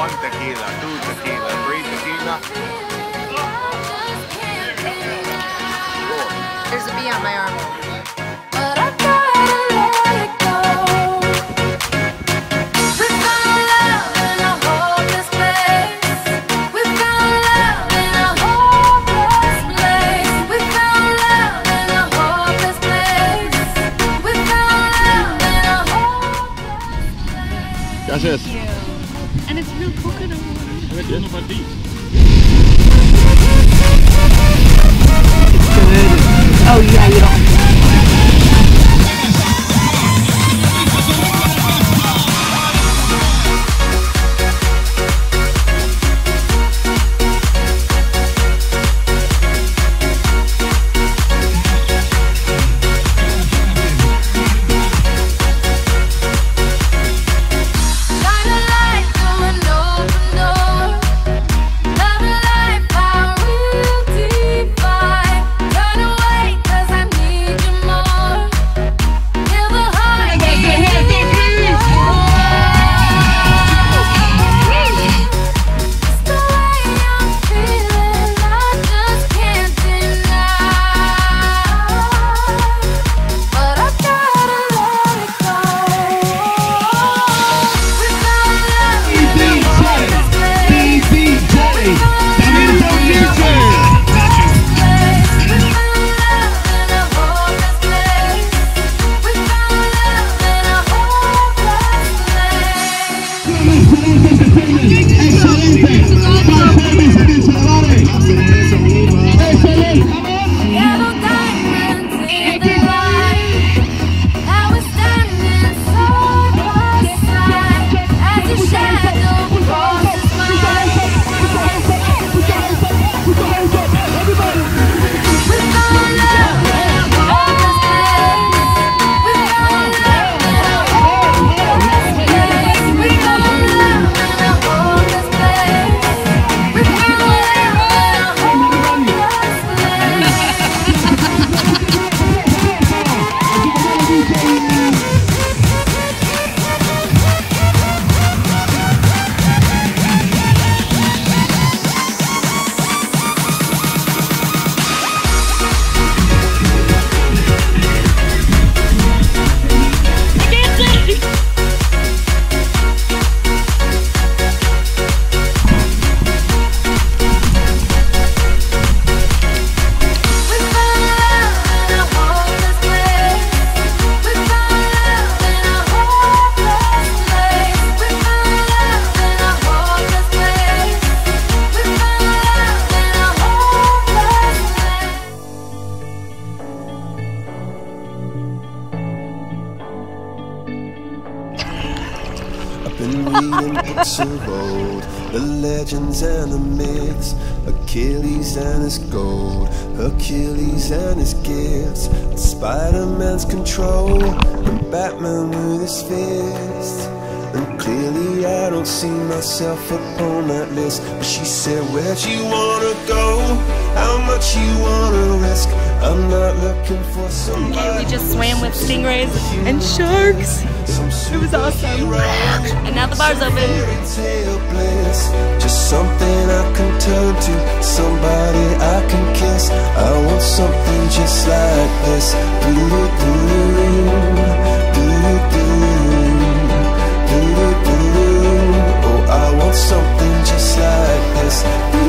1 tequila, 2 tequila, 3 tequila. There's a bee on my arm. Gracias. And it's real coconut water. It's good. Oh yeah, you don't. Been reading books of old, the legends and the myths, Achilles and his gold, Hercules and his gifts, and Spider-Man's control, and Batman with his fist. And clearly I don't see myself upon that list. But she said, where'd you wanna go? How much you wanna risk? I'm not looking for somebody. Okay, we just swam with stingrays and sharks. It was awesome. And now the bar's open. Just something I can turn to, somebody I can kiss. I want something just like this. Oh, I want something just like this.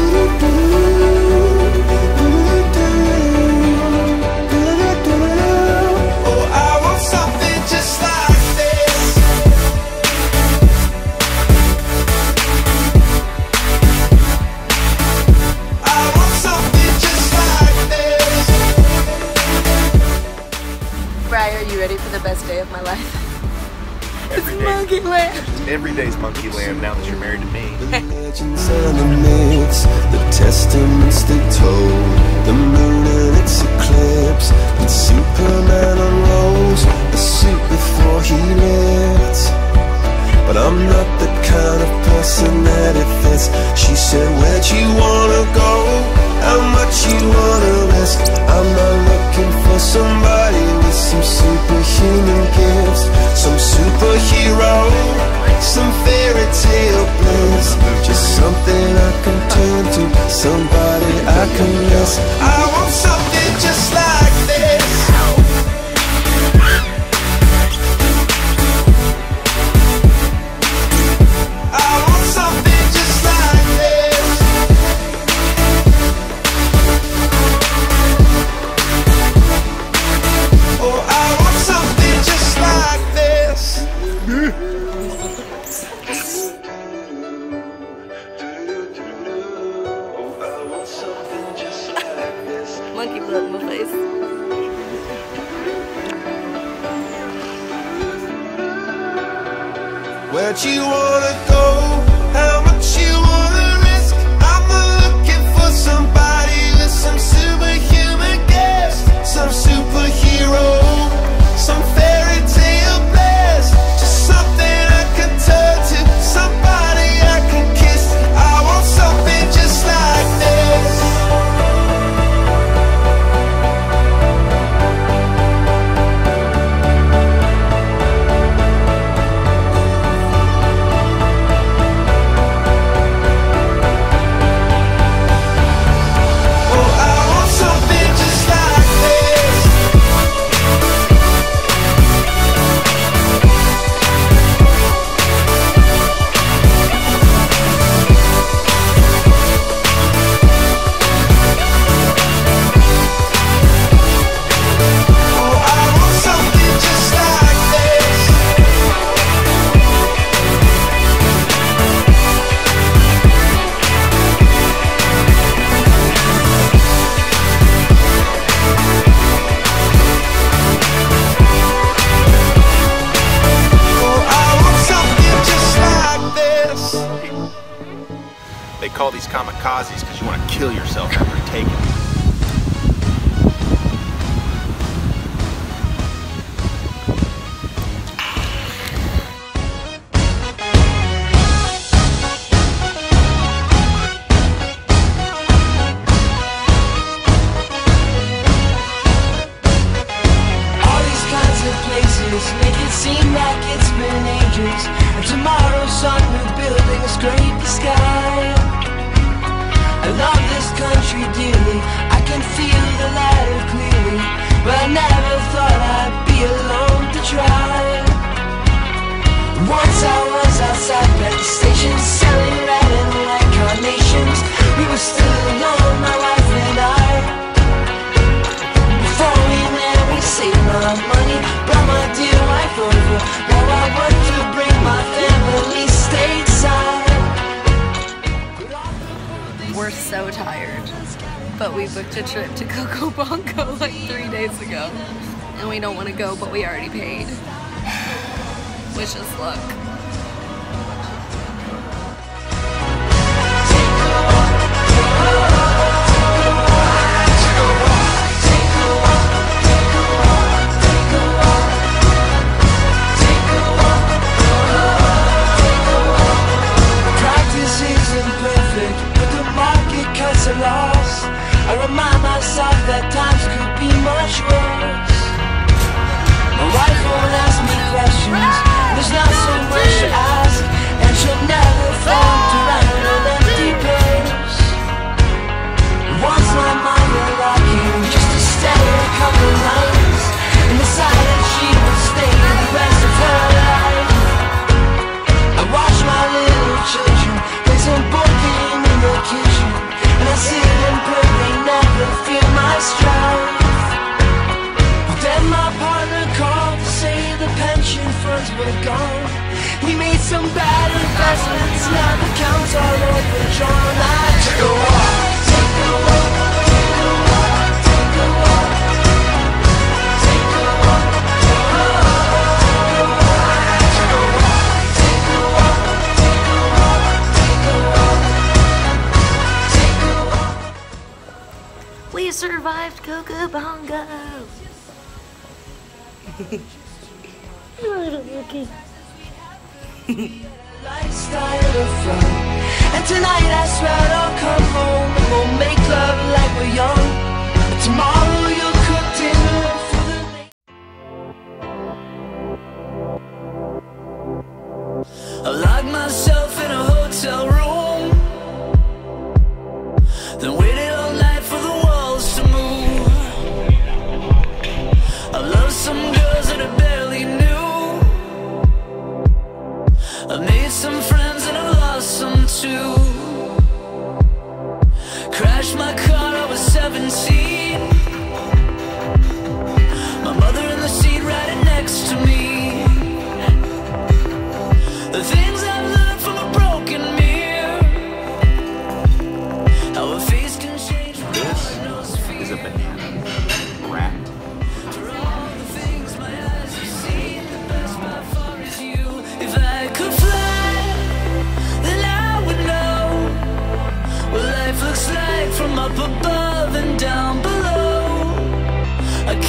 Oh, I want something just like this. I want something just like this. Bri, are you ready for the best day of my life? It's Monkey land. Every day's monkey land now that you're married to me. The legends and the myths, the testaments they told, the moon and its eclipse, and Superman unrolls the suit before he lived. But I'm not the kind of person that it fits. She said, where'd you wanna go? How much you wanna risk? I'm not looking for somebody with some superhuman gifts, some superhero, some fairy tale bliss. somebody I can miss. I want something just like this. I want something just like this. Oh, I want something just like this. Monkey blood in my face. Where'd you wanna go? How much you wanna risk? I'm not looking for somebody with some superhuman gifts, some superhero, some fairy tale bliss. Just something I can turn to, somebody I can kiss. I want something just like this. They call these kamikazes because you want to kill yourself after taking it. All these kinds of places make it seem like it's been ages, and tomorrow's sun will building a scrape the sky. I love this country dearly, I can feel the ladder clearly, but I never thought I'd be alone to try. Once I was outside at the station selling red and white carnations. We were still alone, my wife and I. Before we met we saved my money, brought my dear wife over. Now I work to bring my family stateside. We're so tired, but we booked a trip to Coco Bongo like 3 days ago, and we don't want to go, but we already paid. Wish us luck. Practice isn't perfect, but the market cuts a loss. I remind myself that times could be much worse. My wife won't ask me questions, there's not so much to ask, and she'll never float around an empty purse. Once my mind went rocking, just to stay a couple nights, and decided she would stay the rest of her life. I watch my little children play some board game in the kitchen, and I sit and pray they never feel my strife. But then my partner called to say the pension funds were gone. We made some bad investments, now the accounts are overdrawn. I took a walk, take a walk, take a walk, take a walk, take a walk, take a walk, take a walk, take a walk, take a walk, take a walk, take a walk. We survived Coco Bongo. Lifestyle of fun, and tonight I swear I'll come home and we'll make love like we're young. But tomorrow you'll cook dinner for the I locked myself in a hotel room.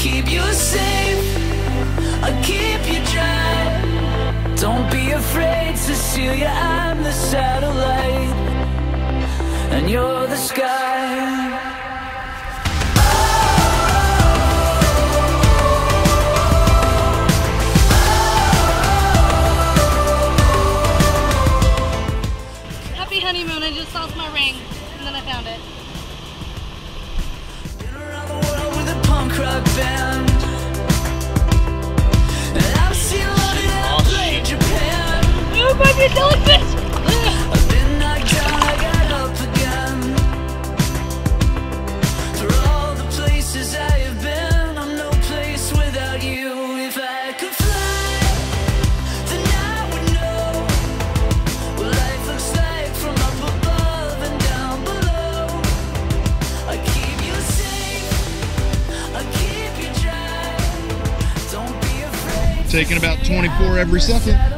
keep you safe, I'll keep you dry. Don't be afraid, Cecilia, I'm the satellite, and you're the sky. Happy honeymoon, I just lost my ring, and then I found it. Been around the world with a punk rock band, and I've seen love in LA, Japan. Oh, baby, jellyfish! I've been knocked down, I got up again. For all the places I have been, I'm no place without you. If I could fly, then I would know what life looks like from up above and down below. I keep you safe, I keep you dry. Don't be afraid. Taking about 24 every second.